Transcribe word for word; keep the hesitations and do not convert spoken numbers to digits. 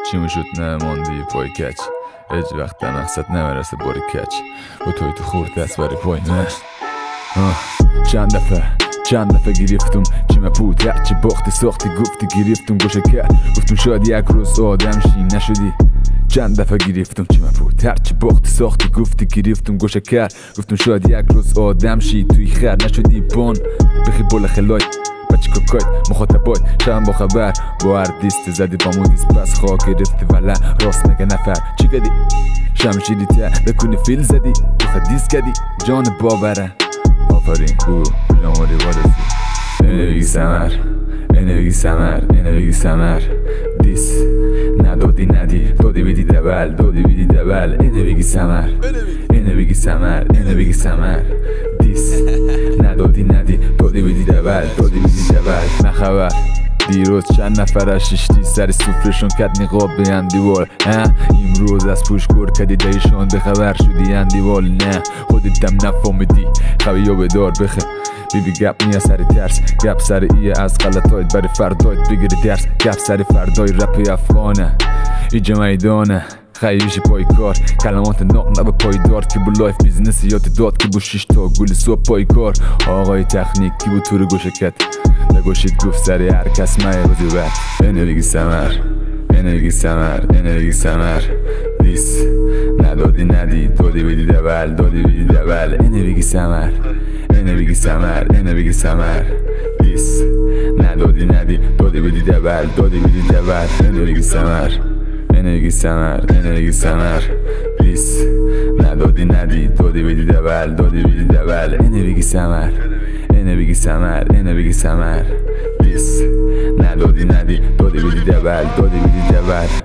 چی میشد نماندی پای کچ هیچ وقت در مقصد نمیرسه باری کچ با توی تو خورد دست بری پای نه چند دفعه چند دفعه گرفتم چیمه پوت هرچی باختی ساختی گفتی گرفتم گوشه کرد گفتم شاید یک روز آدم شی نشدی چند دفعه گرفتم چیمه پوت هرچی باختی ساختی گفتی گرفتم گوشه کرد گفتم شاید یک روز آدم شی توی خیر نشدی بان بخی بول خلای بچه ککایت مخاطبات شبم با خبر با هر دیست زدی با مودیست پس خواه گرفتی ولی راست میگه نفر چی کدی شمشیری تا بکنی فیل زدی بخواه دیست کدی جان باوره آفرین او جاموری وارسی اینه بگی سمر اینه بگی سمر اینه بگی سمر دیس ندادی ندی دادی بیدی دبل دادی بیدی دبل اینه بگی سمر اینه بگی سمر اینه بگی سمر دیس ندادی ندی دادی بیدی دبل دادی بیدی دبل نخبر دیروز چند نفر ششتی سر سفرشون کد نقاب به اندیوال ها امروز از پوش کور کدی دایشان به خبر شدی اندیوال نه خودتم نفهمیدی خوی یا بدار بخه بیبی گپ نیا سر ترس گپ سر ایه از غلطایت برای فردایت بگیری درس گپ سر فردای رپ افغانه ایجا میدانه خیلیشی پای کار کلمات ناق نبه پای دار که بو لایف بیزنس یاد داد که بو شش تا گل صبح پای کار آقای تکنیک که بو تور گوشه کت نگوشید گفت سری هر کس مایه بودی بر اینه بگی سمر اینه بگی سمر اینه بگی سمر دیس ندادی ندی دادی بیدی دبل دادی بیدی دبل اینه بگی سمر اینه بگی سمر اینه بگی سمر دیس ندادی ندی دادی بیدی دبل دادی بیدی دبل اینه بگی سمر اینه بگی سمر اینه بگی سمر دیس ندادی ندی دادی بیدی دبل دادی بیدی دبل اینه بگی سمر اینه بگی سمر اینه بگی سمر دیس ندادی ندی دادی بیدی دبل دادی بیدی دبل